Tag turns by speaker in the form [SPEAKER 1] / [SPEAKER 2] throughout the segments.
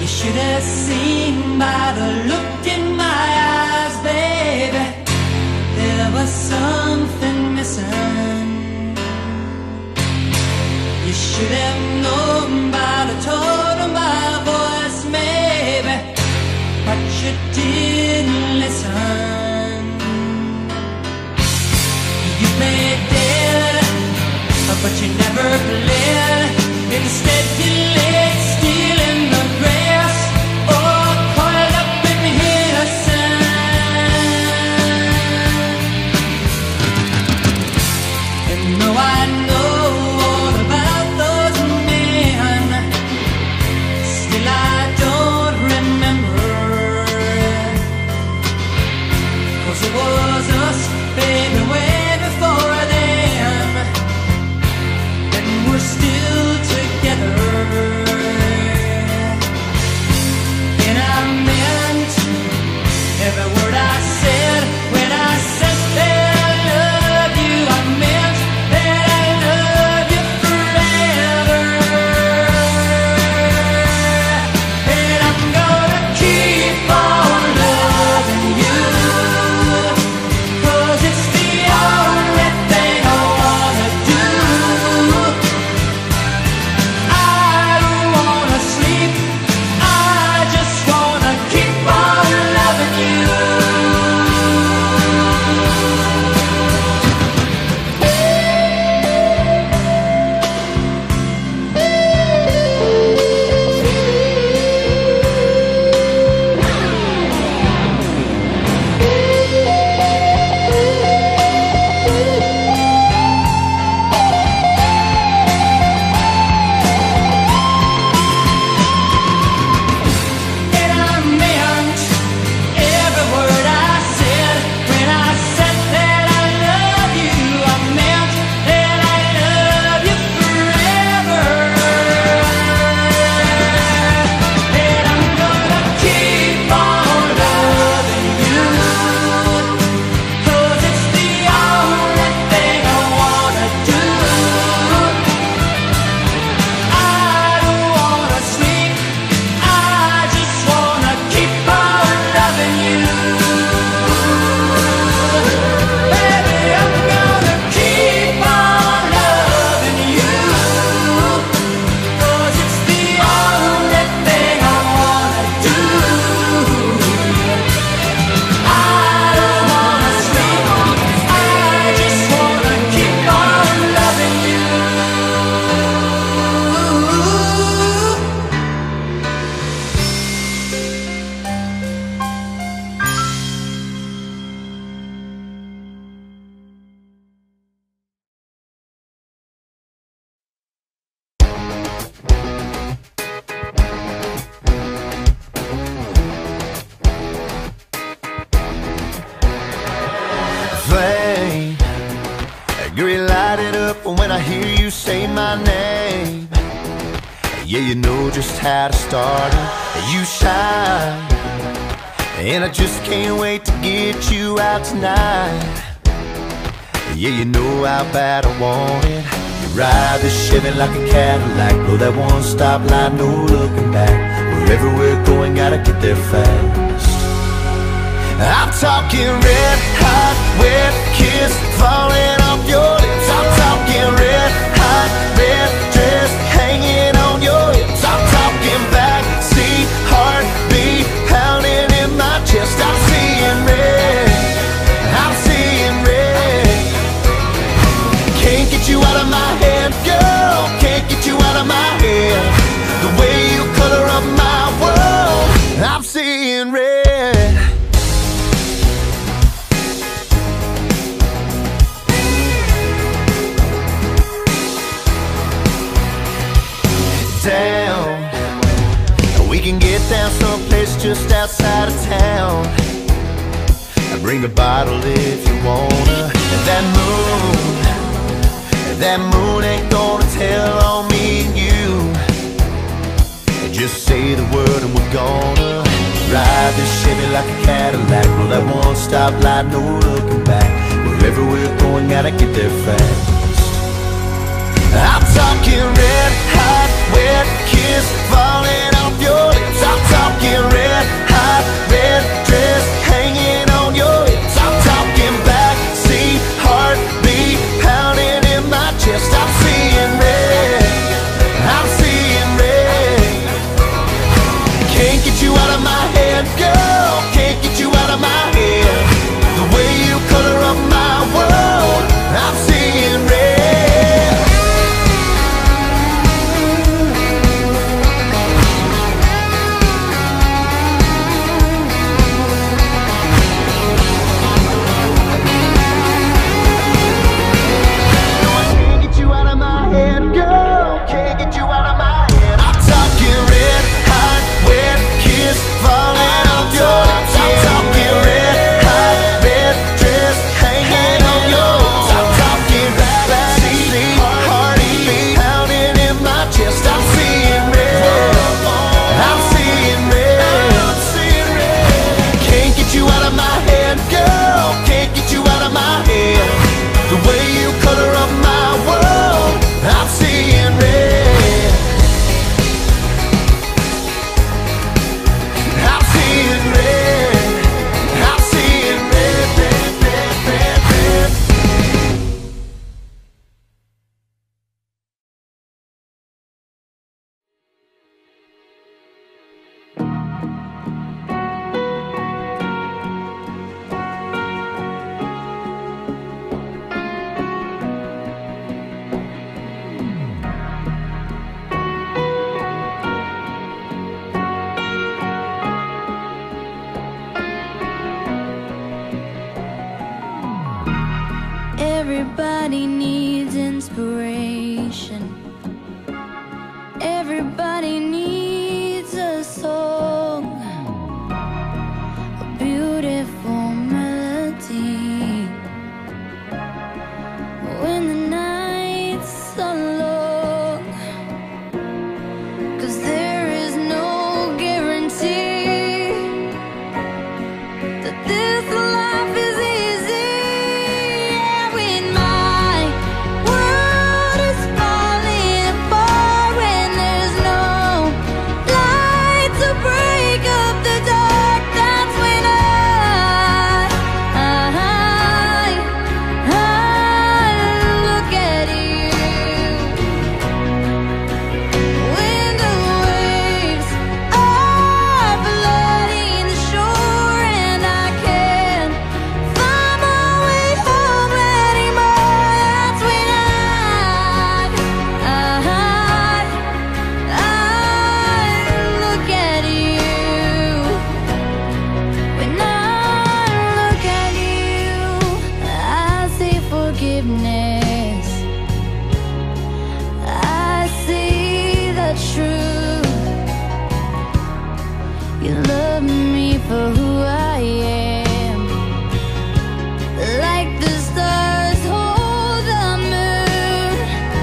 [SPEAKER 1] should have seen by the look in my eyes, baby, there was something missing. You should have known by the tone of my voice, maybe, but you didn't listen. You played dead, but you never played. Instead you laid still in the grass, or coiled up in the sand. And though I know all about those men, still I don't remember. 'Cause it was us, baby, way before then, and we're still together. And I meant every word I said when I said that I love you. I meant that I love you forever. And I'm gonna keep on loving you, 'cause it's the only thing I wanna do. I don't wanna sleep, I just wanna keep on loving you. And I meant every word I said when I said that I love you. I meant that I love you forever. And I'm gonna keep on loving you, 'cause it's the only thing I wanna do. I don't wanna sleep, I just wanna keep on loving you. Baby, I'm gonna keep on loving you, 'cause it's the only thing I wanna do. I don't wanna sleep, I just wanna keep on loving you.
[SPEAKER 2] Flame, girl, you light it up when I hear you say my name. Yeah, you know just how to start it. You shine, and I just can't wait to get you out tonight. Yeah, you know how bad I want it. You ride the Chevy like a Cadillac, blow that one stop line, no looking back. Wherever we're going, gotta get there fast. I'm talking red hot, wet kiss falling off your lips. I'm talking red hot, red dress hanging on your hips. I'm talking backseat heartbeat pounding in my chest. I'm seeing red, I'm seeing red. Can't get you out of my head, girl, can't get you out of my head. The way you color up my world, I'm seeing red. Down, we can get down someplace just outside of town. Bring a bottle if you wanna. And that moon ain't gonna tell on me and you. Just say the word and we're gonna ride this Chevy like a Cadillac. Roll that one stop light, no looking back. Wherever we're going, gotta get there fast. I'm talking red hot, wet kiss falling off your lips. I'm talking red hot red dress hanging on your hips. I'm talking backseat heartbeat pounding in my chest. I'm seeing red, I'm seeing red. Can't get you out of my head, girl, can't get you out of my head. The way you color up my world, I'm seeing red. No, I can't get you out of my head, girl, can't get you out of my head. I'm talking red hot wet kiss falling off your lips. I'm talking red hot red dress hanging on your hips. I'm talking backseat heartbeat pounding in my chest. I'm seeing red, I'm seeing red, I'm seeing red. Can't get you out of my head, girl, can't get you out of my head. The way you color up my world, I'm seeing red. I'm seeing red, I'm seeing red, red, red, red, red.
[SPEAKER 3] Everybody needs inspiration. Everybody needs a song, a beautiful melody. When the nights are long, 'cause there is no guarantee that this life is easy. When my world is falling apart, when there's no light to break up the dark, that's when I look at you. When the waves are flooding the shore and I can't find my way home anymore, that's when I look at you. When I look at you, I see forgiveness. I see the truth. You love me for who I am, like the stars hold the moon,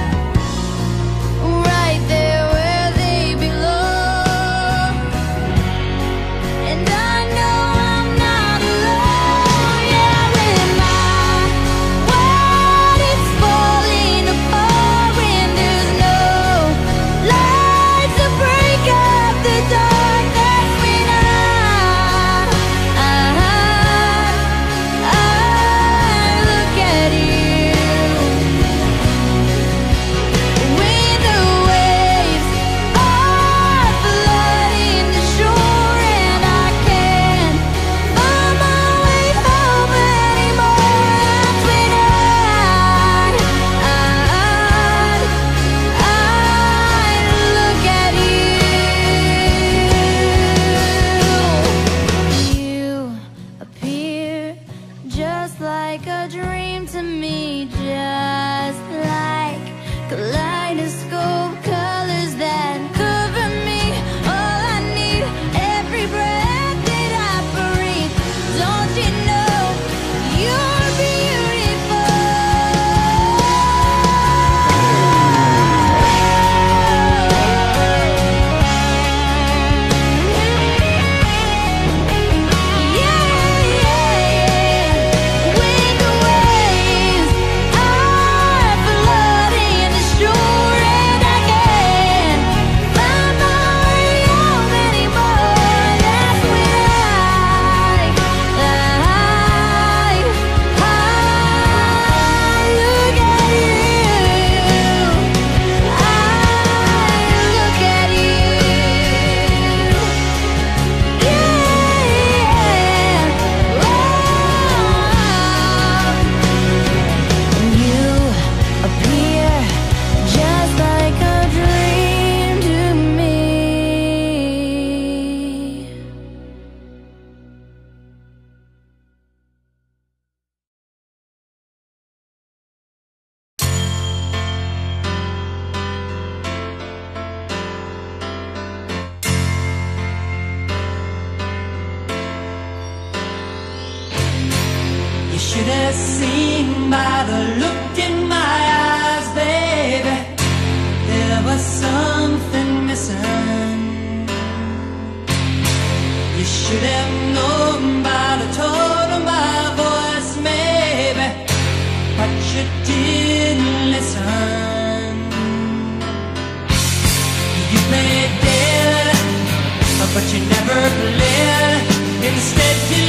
[SPEAKER 3] right there where they belong. And I know I'm not alone. Yeah, when my world is falling apart, when there's no light to break up the dark, that's when I
[SPEAKER 1] should have seen by the look in my eyes, baby, there was something missing. You should have known by the tone of my voice, maybe, but you didn't listen. You played dead, but you never played. Instead you